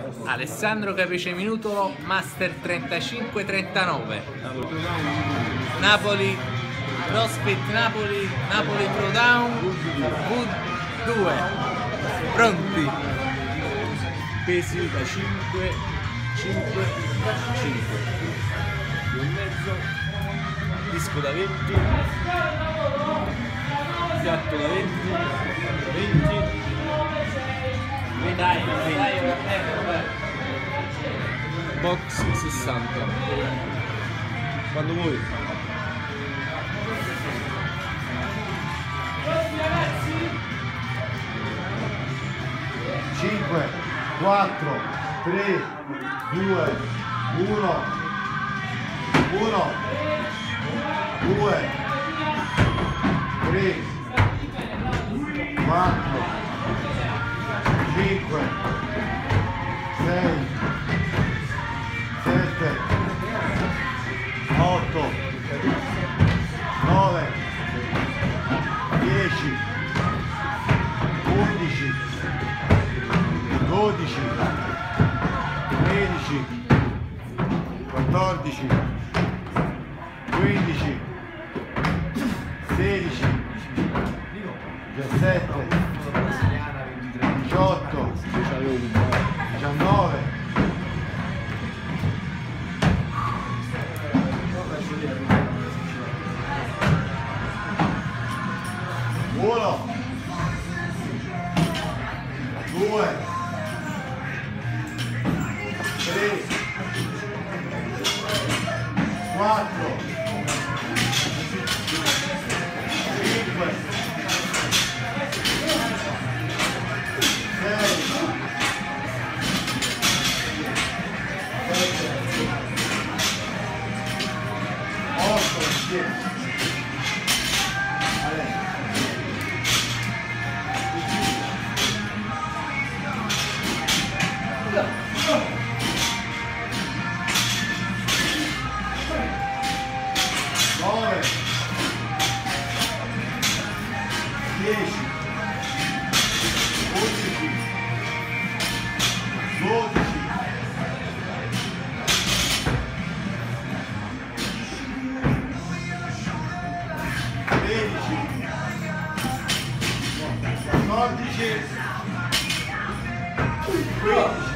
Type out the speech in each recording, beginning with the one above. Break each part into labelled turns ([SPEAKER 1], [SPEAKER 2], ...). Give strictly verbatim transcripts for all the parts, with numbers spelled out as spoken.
[SPEAKER 1] Alessandro Capice Minutolo, Master trentacinque trentanove. Napoli, CrossFit Napoli, Napoli Throwdown, V due. Pronti? Pesi da cinque, cinque, cinque. due e mezzo. Disco da venti. Piatto da venti. venti. Dai, dai, box sessanta. Quando vuoi.
[SPEAKER 2] cinque, quattro, tre, due, uno, uno, due, tre, quattro, cinque, sei, sette, otto, nove, dieci, undici, dodici, tredici, quattordici, quindici, sedici, diciassette, diciotto, diciannove, uno, due, tre, quattro, cinque, sei, sette, otto, dieci. nove, dieci, undici, dodici, tredici, quattordici, quindici.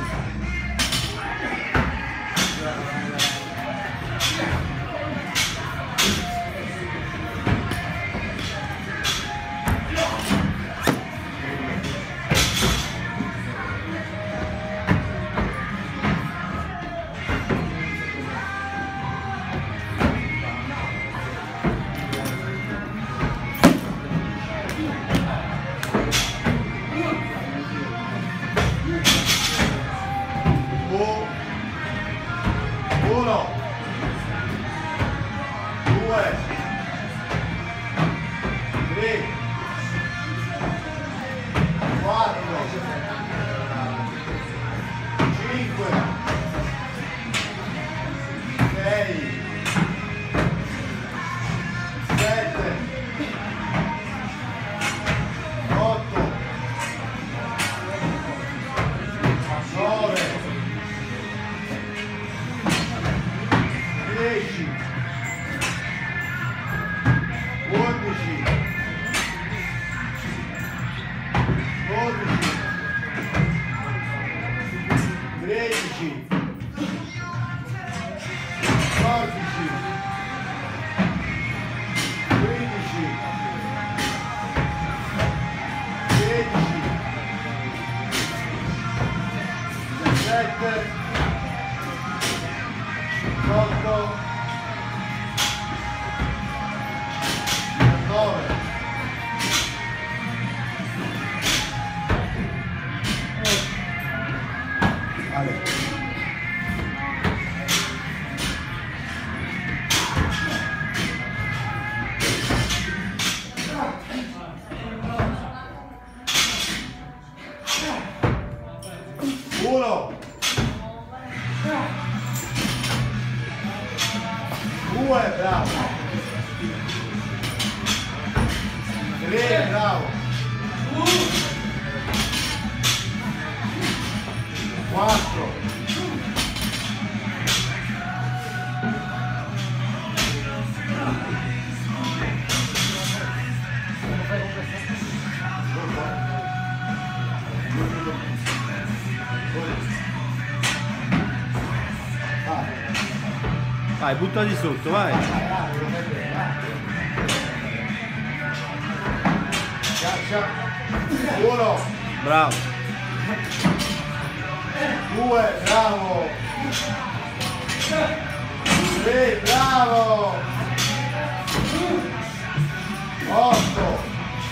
[SPEAKER 2] Uno, due, tre, quattro, cinque, sei, sette, otto, nove, dieci, undici, dodici, tredici, quattordici, quindici, sedici, diciassette, diciotto, diciannove, Ale. Uno, due, bravo, tre, bravo, quattro,
[SPEAKER 1] Vai, buttati sotto, vai.
[SPEAKER 2] Caccia. Uno,
[SPEAKER 1] Bravo.
[SPEAKER 2] due, bravo. Tre, bravo. Otto.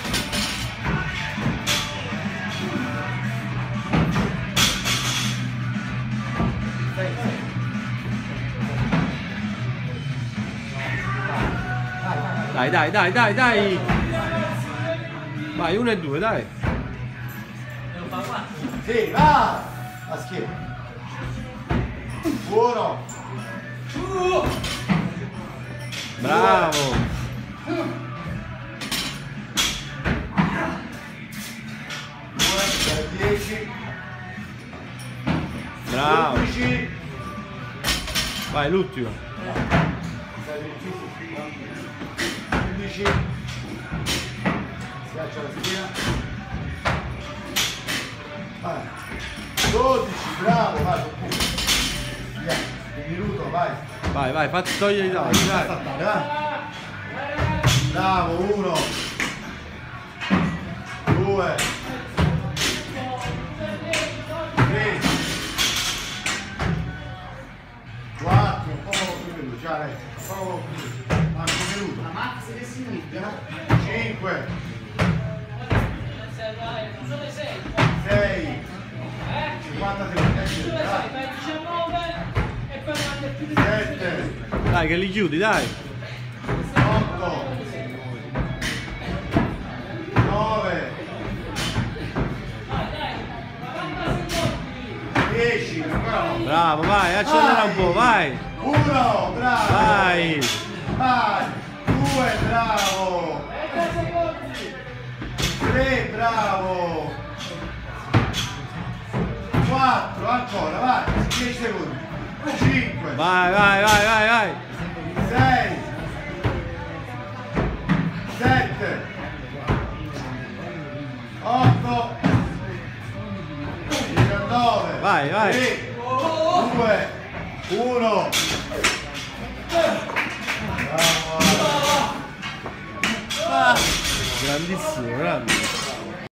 [SPEAKER 1] Dai, dai, dai, dai, dai. Vai, uno e due, dai.
[SPEAKER 2] Sì, va! A schiena. Uno.
[SPEAKER 1] Bravo.
[SPEAKER 2] Due, dieci.
[SPEAKER 1] Bravo.
[SPEAKER 2] undici.
[SPEAKER 1] Vai, l'ultimo.
[SPEAKER 2] undici. Schiaccia la schiena. Vai. dodici, bravo, vai. Via, un minuto, vai.
[SPEAKER 1] Vai, vai, fatti togliere i dati,
[SPEAKER 2] Vai,
[SPEAKER 1] vai.
[SPEAKER 2] vai, vai. Bravo, uno. Due. Tre. Quattro, un po' più veloce, già, dai. Un po' più veloce. Manca un minuto.
[SPEAKER 3] La mazza che significa?
[SPEAKER 2] cinque, sei, cinquanta secondi, sette,
[SPEAKER 1] Dai, che li chiudi, dai.
[SPEAKER 2] otto, nove, dieci, ancora no.
[SPEAKER 1] Bravo, vai, accelera un po', vai.
[SPEAKER 2] uno, bravo,
[SPEAKER 1] Vai.
[SPEAKER 2] vai, due, bravo, tre, bravo, quattro, ancora, vai, dieci secondi, cinque,
[SPEAKER 1] Vai, vai, vai, vai, vai.
[SPEAKER 2] sei, sette, otto, diciannove,
[SPEAKER 1] Vai, vai.
[SPEAKER 2] tre, due, uno. Bravo.
[SPEAKER 1] Grandissimo, grande.